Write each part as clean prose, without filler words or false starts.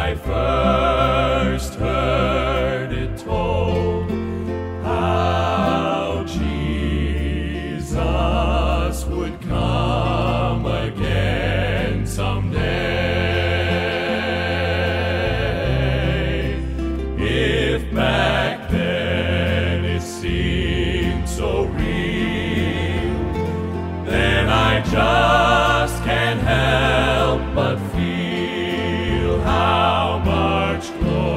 I first heard it told, how Jesus would come again someday. If back then it seemed so real, then I just can't help but feel how much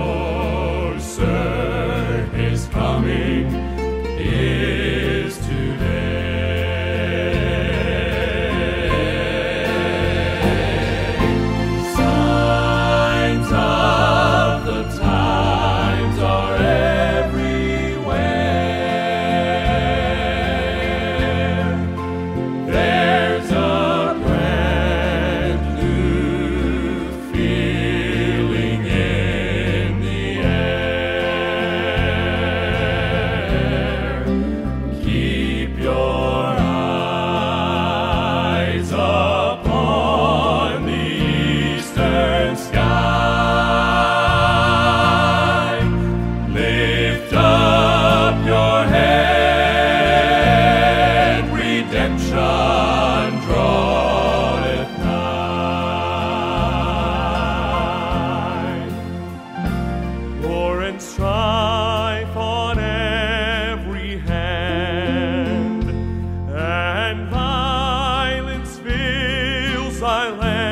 closer His coming is today. Signs of the times are everywhere. There's a brand new feeling in the air. Keep your eyes upon the eastern sky. Lift up your head, redemption draweth nigh. War and strife on every hand, and violence fills our land.